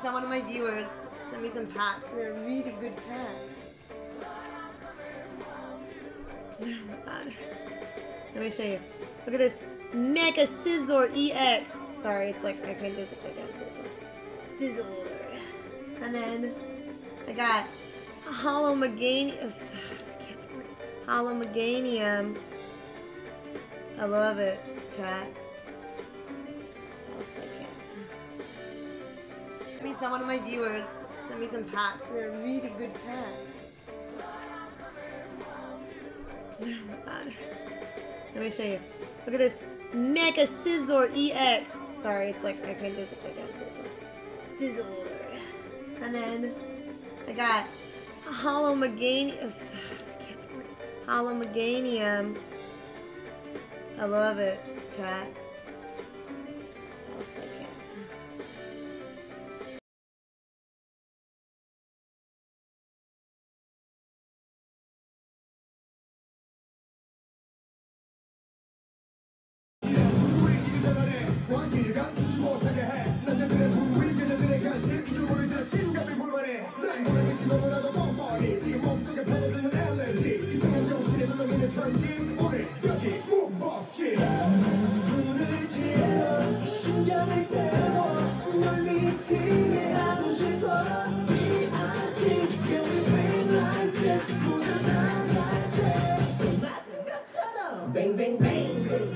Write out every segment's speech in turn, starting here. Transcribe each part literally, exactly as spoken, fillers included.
saw one of my viewers send me some packs. They're really good packs. Oh my god. Let me show you. Look at this. Mecha Scizor E X. Sorry, it's like, I can't do it like that. Scizor. And then I got Hollow Meganium. Hollow Meganium. I love it, chat. What else I can? Me, some one of my viewers sent me some packs. They're really good packs. Oh my god. Let me show you. Look at this. Mecha Scizor E X. Sorry, it's like, I can't do it like that. Scizor. And then I got Hollow Meganium. Hollow Meganium. I love it, chat. What else I can? Bang, bang, bang.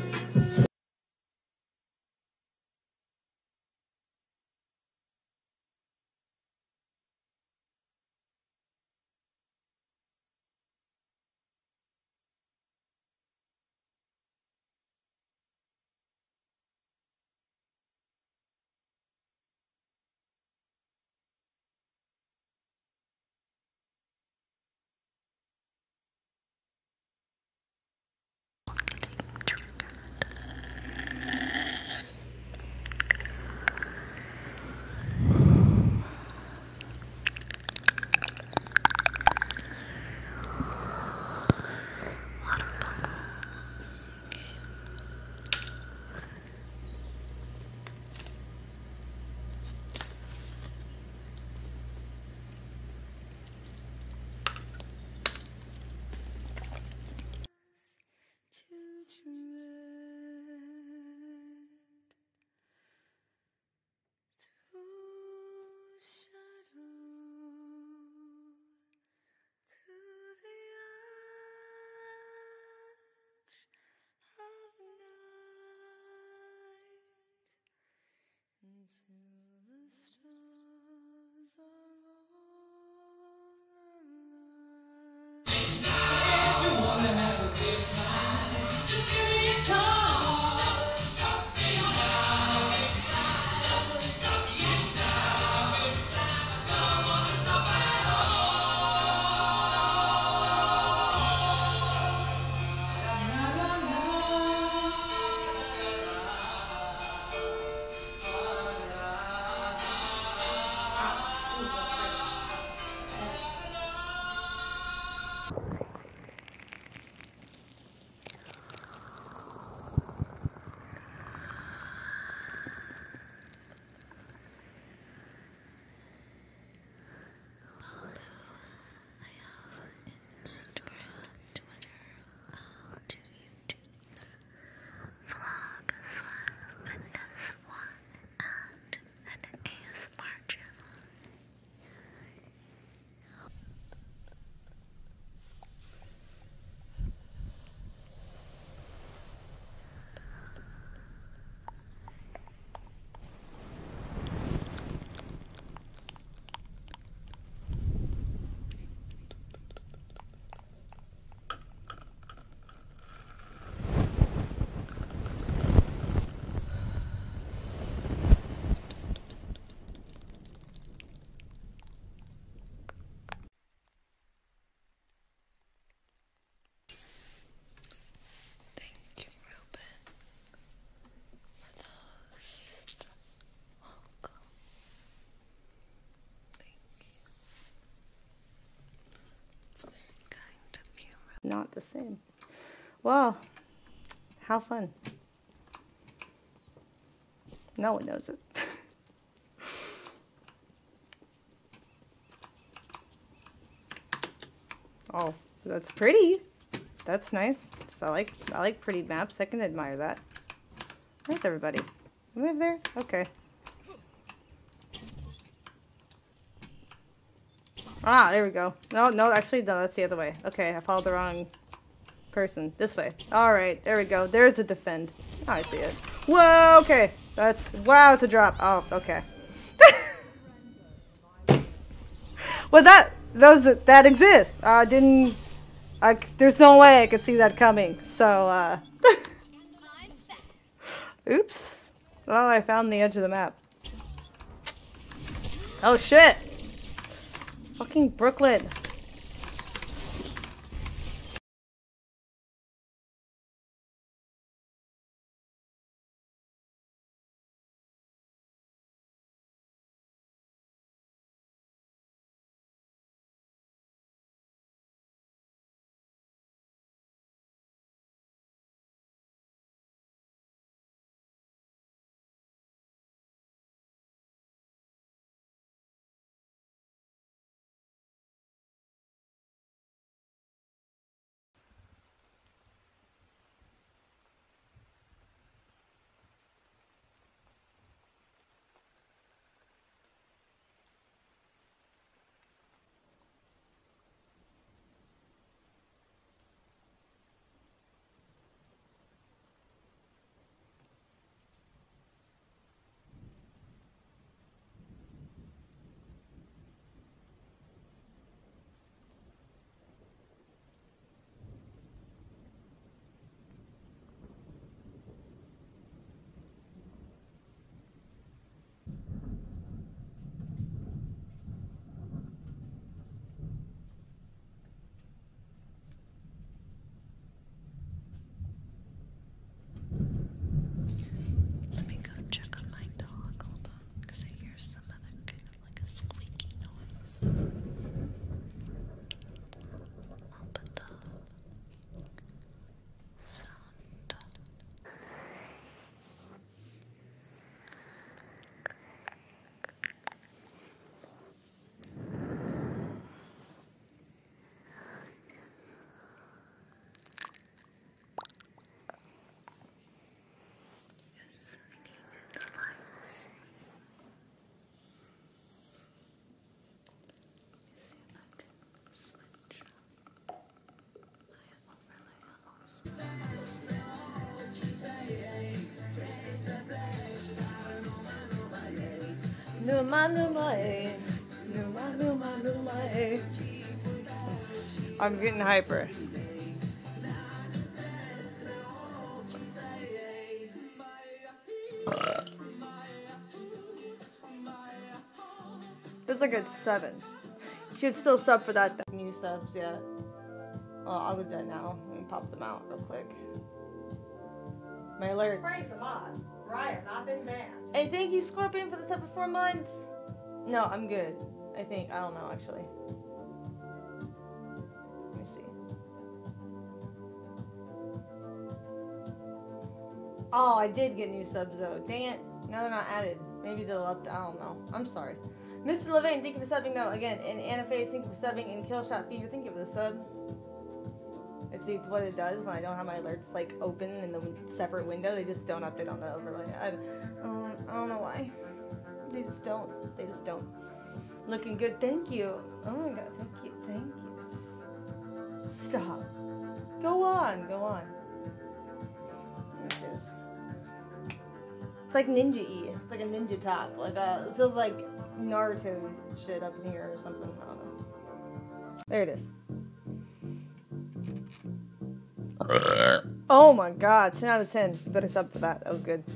Not the same. Well, how fun. No one knows it. Oh, that's pretty. That's nice. So I like I like pretty maps. I can admire that. Where's everybody? Move there? Okay. Ah, there we go. No, no, actually, no, that's the other way. Okay, I followed the wrong person. This way. Alright, there we go. There's a defend. Oh, I see it. Whoa, okay. That's, wow, it's a drop. Oh, okay. Well, that, those, that exists. Uh, didn't, I, there's no way I could see that coming. So, uh, oops. Well, I found the edge of the map. Oh, shit. Fucking Brooklyn. Let me go check on my dog. Hold on, because I hear some other kind of like a squeaky noise. I'll put the sound. See if I can switch my overlay also. Numa, numa, eh. Numa, numa, numa, eh. I'm getting hyper. This is like a seven. You should still sub for that. New subs, yeah. Well, I'll do that now. Let me pop them out real quick. My alerts. Praise the mods. Right, I've not been banned. Hey, thank you, Scorpion, for the sub for four months. No, I'm good. I think. I don't know, actually. Let me see. Oh, I did get new subs, though. Dang it. No, they're not added. Maybe they'll up. I don't know. I'm sorry. Mister Levain, thank you for subbing, though. Again, and Anna Face, thank you for subbing. And Killshot Fever, thank you for the sub. Let's see what it does when I don't have my alerts like open in the separate window. They just don't update on the overlay. I, um, I don't know why. They just don't. They just don't. Looking good. Thank you. Oh my god. Thank you. Thank you. Stop. Go on. Go on. What is this? It's like ninja-y. It's like a ninja top. Like uh, it feels like Naruto shit up in here or something. I don't know. There it is. Oh my god, ten out of ten. You better sub for that. That was good.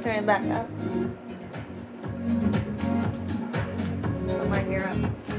Turn it back up. Put my hair up.